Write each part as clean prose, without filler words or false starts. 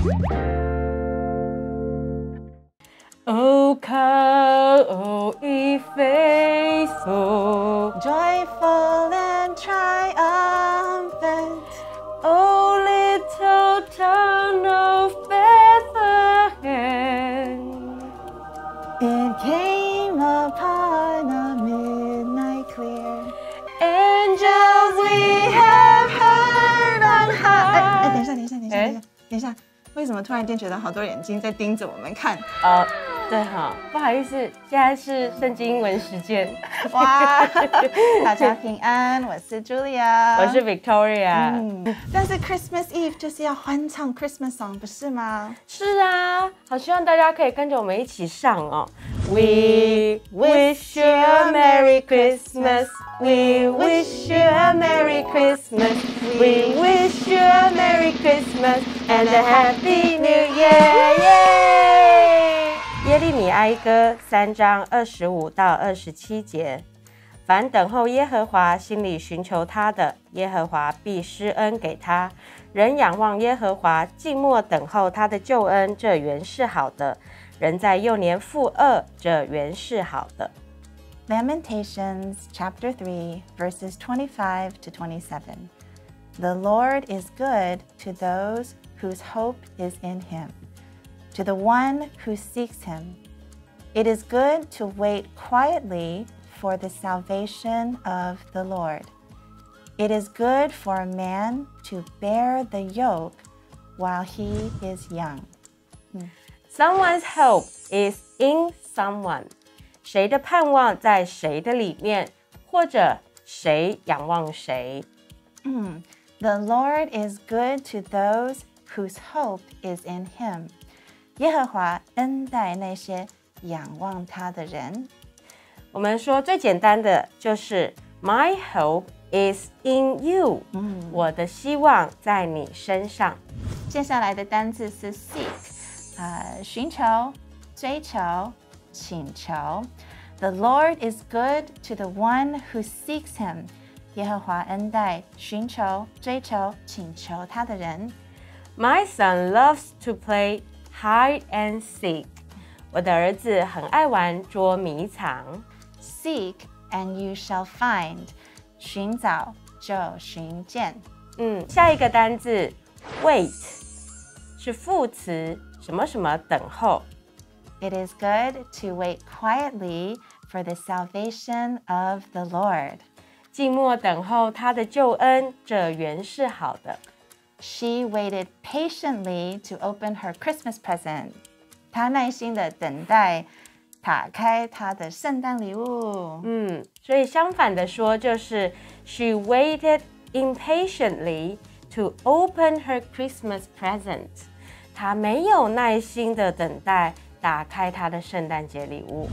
O come, O ye faithful, joyful and triumphant. O little town of Bethlehem. It came upon a midnight clear. Angels We have heard on high. 等一下，为什么突然间觉得好多眼睛在盯着我们看？ 对哈，不好意思，现在是圣经英文时间。 哇，大家平安，我是 Julia， 我是 Victoria。 但是 Christmas Eve 就是要欢唱 Christmas song， 不是吗？ 是啊，好希望大家可以跟着我们一起上哦。We wish you a Merry Christmas. We wish you a Merry Christmas. We wish you a Merry Christmas and a Happy New Year. 耶利米哀歌3章25到27节。凡等候耶和华，心里寻求他的，耶和华必施恩给他。人仰望耶和华，静默等候他的救恩，这原是好的。人在幼年负恶，这原是好的。 Lamentations chapter 3 verses 25 to 27. The Lord is good to those whose hope is in him, to the one who seeks him. It is good to wait quietly for the salvation of the Lord. It is good for a man to bear the yoke while he is young. Someone's hope is in someone. 谁的盼望在谁的里面，或者谁仰望谁。 The Lord is good to those whose hope is in him. 耶和华恩待那些仰望他的人。 我们说最简单的就是 My hope is in you. 我的希望在你身上。 接下来的单字是 seek， 寻求、追求、请求。The Lord is good to the one who seeks him. 耶和华恩待寻求、追求、请求他的人。 My son loves to play hide and seek. 我的儿子很爱玩捉迷藏。 Seek and you shall find. 寻找就寻见。 下一个单字 wait 是副词，什么什么等候。 It is good to wait quietly for the salvation of the Lord. 静默等候他的救恩，这原是好的。 She waited patiently to open her Christmas present. 她耐心的等待打开她的圣诞礼物。 所以相反的说就是 She waited impatiently to open her Christmas present. 她没有耐心的等待打开她的圣诞节礼物。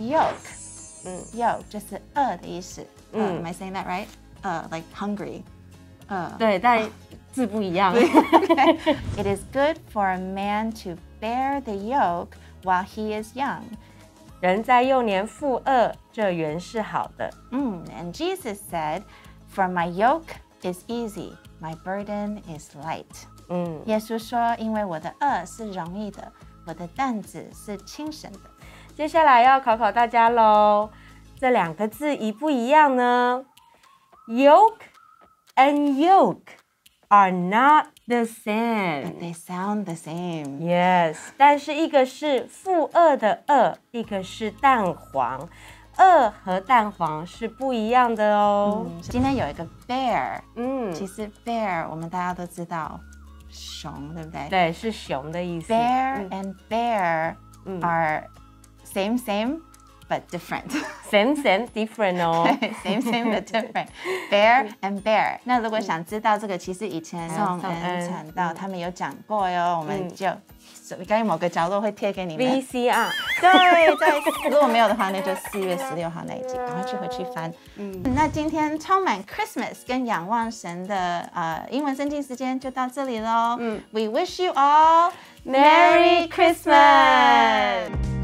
Yoke 就是饿的意思。Am I saying that right? Like hungry. 对，但字不一样。 It is good for a man to bear the yoke while he is young. 人在幼年负恶，这原是好的。 And Jesus said, "For my yoke is easy, my burden is light." 耶稣说，因为我的轭是容易的，我的担子是轻省的。 接下来要考考大家喽，这两个字一不一样呢？ Yoke and yoke are not the same. But they sound the same. Yes, 但是一个是负恶的恶，一个是蛋黄。恶和蛋黄是不一样的哦。 今天有一个 bear， 其实 bear 我们大家都知道，熊，对不对？ 对，是熊的意思。 Bear and bear are same but different. Same different 哦。 same but different. Bear and bear. 那如果想知道这个，其实以前宋恩传道他们有讲过哟，我们就该某个角落会贴给你们 VCR。 对，如果没有的话，那就4月16号那一集，赶快去回去翻。那今天充满 Christmas 跟仰望神的英文圣经时间就到这里喽。We wish you all Merry Christmas.